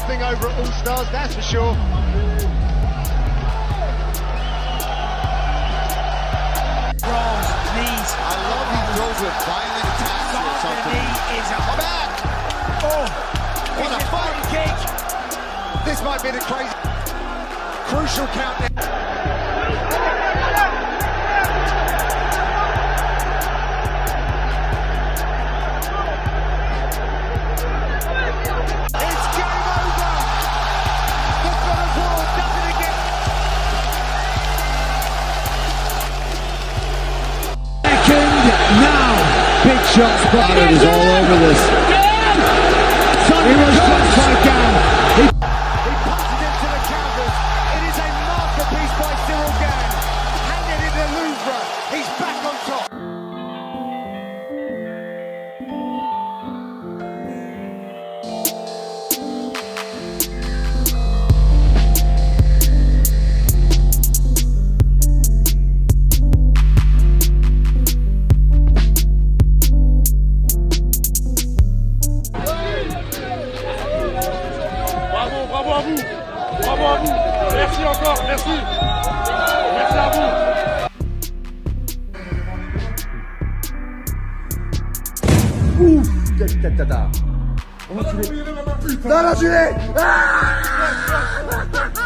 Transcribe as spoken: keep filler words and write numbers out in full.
thing over at All Stars, that's for sure. Rolls, knees. I love these rolls with violent attacks or something. The knee is a back. Oh, what a fight kick. This might be the crazy, crucial count. Shots spotted is all over this. He was just like down. He, he punts it into the canvas. It is a masterpiece by Cyril Gann. Handed in the Louvre. He's back on top. Ouf, quelle tête tata. On va tuer. Non, non, tuer. Ah